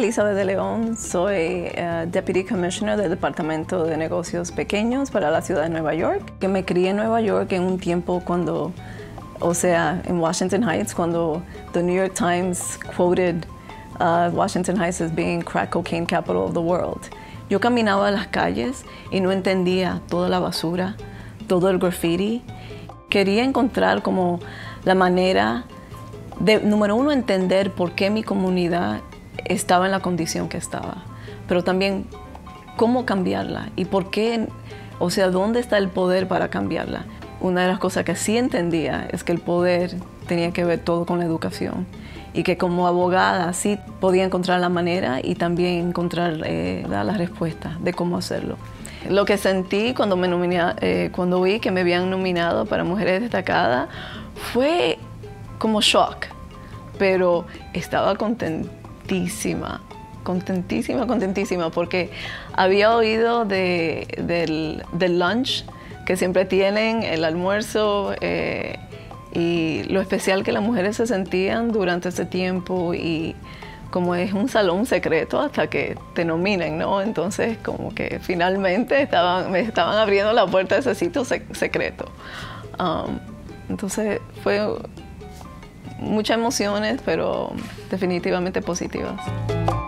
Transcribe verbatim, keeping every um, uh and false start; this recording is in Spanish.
Elizabeth de León, soy uh, Deputy Commissioner del Departamento de Negocios Pequeños para la ciudad de Nueva York. Que me crié en Nueva York en un tiempo cuando, o sea, en Washington Heights, cuando the New York Times quoted uh, Washington Heights as being crack cocaine capital of the world. Yo caminaba a las calles y no entendía toda la basura, todo el graffiti. Quería encontrar como la manera de, número uno, entender por qué mi comunidad estaba en la condición que estaba, pero también cómo cambiarla y por qué, o sea, dónde está el poder para cambiarla. Una de las cosas que sí entendía es que el poder tenía que ver todo con la educación y que como abogada sí podía encontrar la manera y también encontrar eh, la respuesta de cómo hacerlo. Lo que sentí cuando, me nominé, eh, cuando vi que me habían nominado para Mujeres Destacadas fue como shock, pero estaba contentísima, contentísima, contentísima, porque había oído de, del, del lunch que siempre tienen, el almuerzo, eh, y lo especial que las mujeres se sentían durante ese tiempo y como es un salón secreto hasta que te nominen, ¿no? Entonces como que finalmente estaban, me estaban abriendo la puerta de ese sitio sec secreto. Um, entonces fue muchas emociones, pero definitivamente positivas.